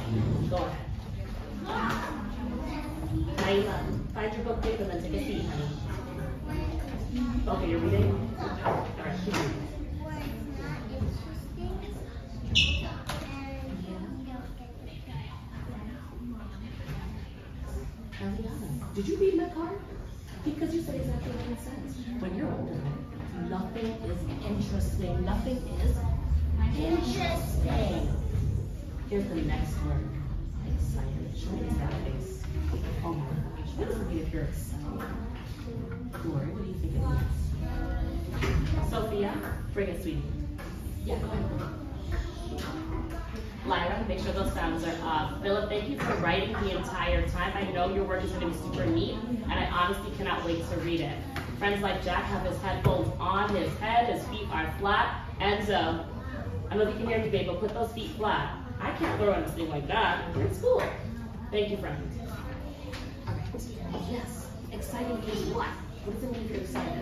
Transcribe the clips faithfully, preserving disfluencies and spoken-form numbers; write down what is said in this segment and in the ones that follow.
Go ahead. Naila, find your book paper and then take a seat, honey. Okay, you're reading? All right, keep reading. Eliana, did you read my card? Because you said exactly what it says. When you're older, nothing is interesting. Nothing is interesting. Here's the next word. Excited. Show me that face. Oh my gosh. What does it mean if you're excited? Glory, what do you think it means? Sophia, bring it, sweetie. Yeah, go ahead. Lyra, make sure those sounds are off. Philip, thank you for writing the entire time. I know your work is going to be super neat, and I honestly cannot wait to read it. Friends like Jack have his headphones on his head, his feet are flat. Enzo, I don't know if you can hear me, babe, but put those feet flat. I can't throw anything like that. We're in school. Thank you, friends. All right. Yes. Exciting is what? What does it mean if you're excited?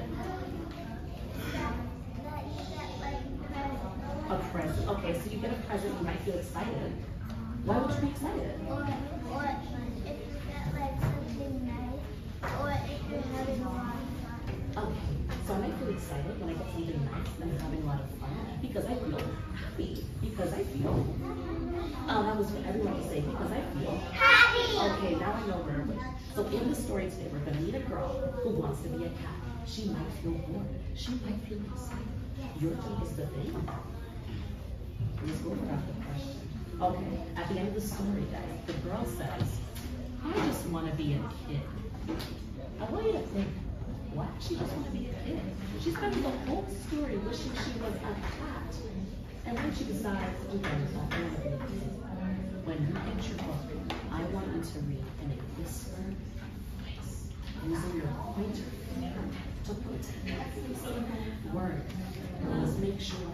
A present. Okay, so you get a present, you might feel excited. Why would you be excited? Or, or if you get like something nice, or if you're having a lot of fun. Okay, so I might feel excited when I get something nice and I'm having a lot of fun because I feel happy. Because I feel. Oh, that was what everyone would say. Because I feel happy. Okay, now I know where we're. So in the story today, we're going to meet a girl who wants to be a cat. She might feel bored. She might feel excited. Your job is to think. Let's go over the question. Okay, at the end of the story, guys, the girl says, I just want to be a kid. I want you to think, why does she just want to be a kid? She spent the whole story wishing she was a cat. And then she decides, okay, I want to be a kid. When you get your book, I want you to read in a whispered voice, using your pointer finger to put word. Let's make sure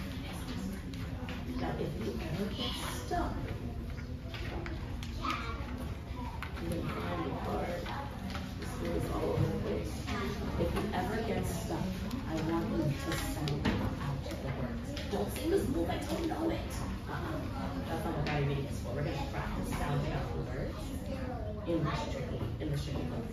that if you ever get stuck, you can find the card. This goes all over the place. If you ever get stuck, I want you to sound out the words. Don't sing this move, I don't know it. Uh-uh. That's not what God reading is for. We're going to practice sounding out the words in the tricky, in the tricky book.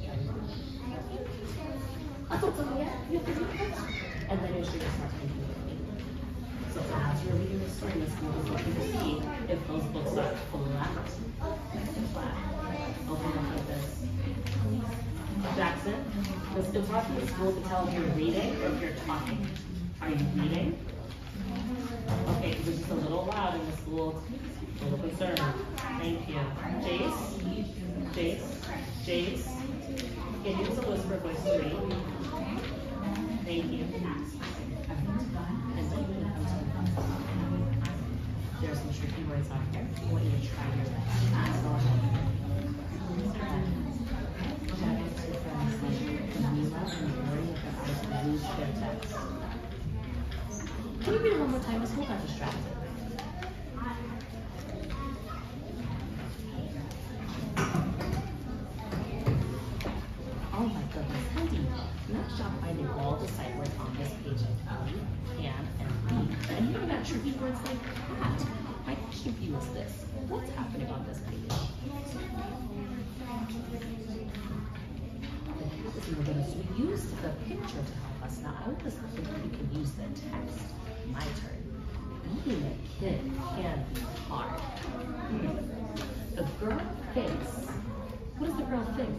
I thought something yet. You have to read it. And then you're sure to start thinking with me. So as you're reading the story, Miss School is looking to see if those books are flat. Flat. Open up like this. Jackson, it's important in school to tell if you're reading or if you're talking. Are you reading? Okay, this is a little loud in the school. A little concerned. Thank you. Jace? Jace? Jace? Can you use a whisper voice to read? Thank you. There's some tricky words on here. I want you to try your best. So Jack has two friends like Camila and Lori with their eyes glued to their text. Can you read it one more time? Miss Hope got distracted. Oh my goodness, Hendy. Nice job finding all the sight words on this page of Ellie, can, and read. And you got tricky words like cat. My question for you is this. What's happening on this page? We're going to use the picture to help us. Now, I hope this think we can use the text. My turn. Being a kid can be hard. Hmm. The girl thinks. What does the girl think?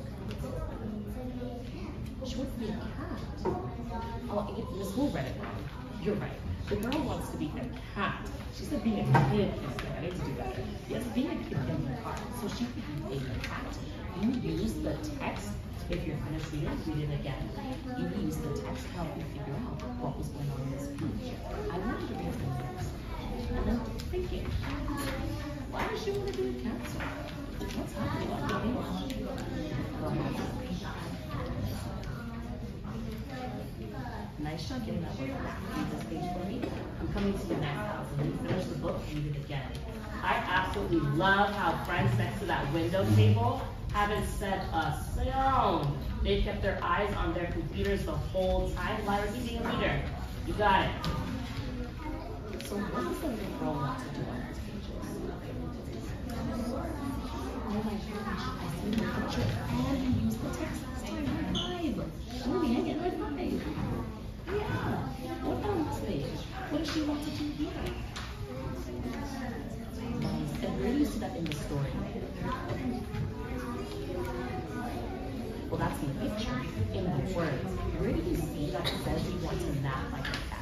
She wants to be a cat. Oh, Miss Wu read it wrong. You're right. The girl wants to be a cat. She said being a kid is good. I need to do better. Yes, being a kid can be hard. So she could be a cat. You use the text. If you're finished reading, read it again. You can use the text to help you figure out what was going on in this page. I want you to read the next. And then thinking, why does she want to be a cat? What's happening on the page? Go ahead. Nice job getting that word. Read this page for me. I'm coming to the next house. And when you finish the book, read it again. I absolutely love how friends next to that window table haven't said a sound. They've kept their eyes on their computers the whole time. Lyra, you being a leader. You got it. So what does the little girl want to do on these pages? Oh my gosh, I see the picture and you used the text last time. High five. Oh, yeah, get high five. Yeah. What about this page? What does she want to do here? Nice. And where do you see that in the story? Well, that's in the picture. In the words, where do you see that says you want to map like